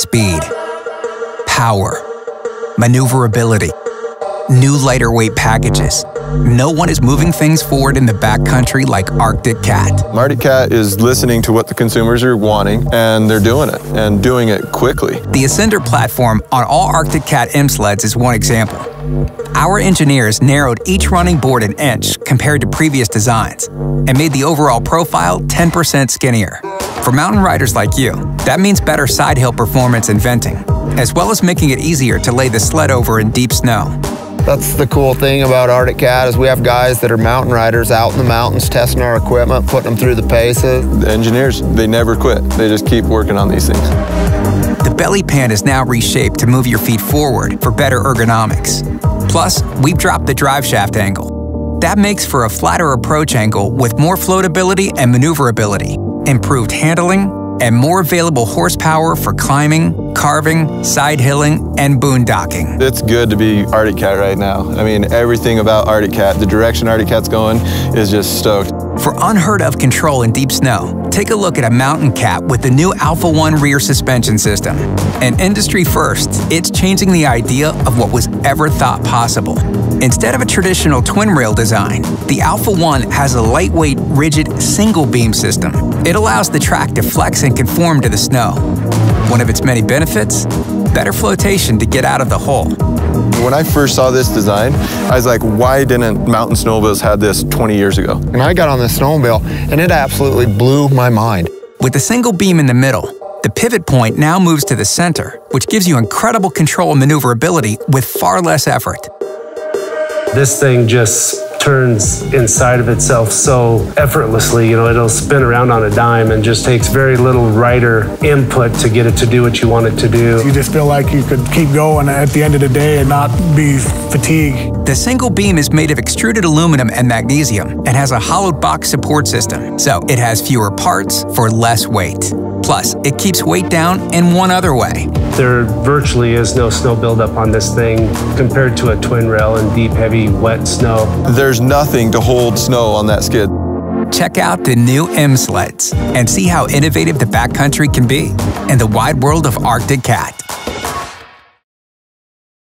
speed, power, maneuverability, new lighter weight packages. No one is moving things forward in the backcountry like Arctic Cat. Arctic Cat is listening to what the consumers are wanting, and they're doing it, and doing it quickly. The Ascender platform on all Arctic Cat M sleds is one example. Our engineers narrowed each running board an inch compared to previous designs and made the overall profile 10% skinnier. For mountain riders like you, that means better side hill performance and venting, as well as making it easier to lay the sled over in deep snow. That's the cool thing about Arctic Cat is we have guys that are mountain riders out in the mountains testing our equipment, putting them through the paces. The engineers, they never quit. They just keep working on these things. The belly pan is now reshaped to move your feet forward for better ergonomics. Plus, we've dropped the drive shaft angle. That makes for a flatter approach angle with more floatability and maneuverability, improved handling, and more available horsepower for climbing, carving, side hilling, and boondocking. It's good to be Arctic Cat right now. I mean, everything about Arctic Cat, the direction Arctic Cat's going is just stoked. For unheard of control in deep snow, take a look at a Mountain Cat with the new Alpha One rear suspension system. An industry first, it's changing the idea of what was ever thought possible. Instead of a traditional twin rail design, the Alpha One has a lightweight, rigid, single beam system. It allows the track to flex and conform to the snow. One of its many benefits? Better flotation to get out of the hole. When I first saw this design, I was like, why didn't mountain snowmobiles have this 20 years ago? And I got on this snowmobile and it absolutely blew my mind. With the single beam in the middle, the pivot point now moves to the center, which gives you incredible control and maneuverability with far less effort. This thing just turns inside of itself so effortlessly. You know, it'll spin around on a dime and just takes very little rider input to get it to do what you want it to do. You just feel like you could keep going at the end of the day and not be fatigued. The single beam is made of extruded aluminum and magnesium and has a hollowed box support system, so it has fewer parts for less weight. Plus, it keeps weight down in one other way. There virtually is no snow buildup on this thing compared to a twin rail in deep, heavy, wet snow. There's nothing to hold snow on that skid. Check out the new M sleds and see how innovative the backcountry can be in the wide world of Arctic Cat.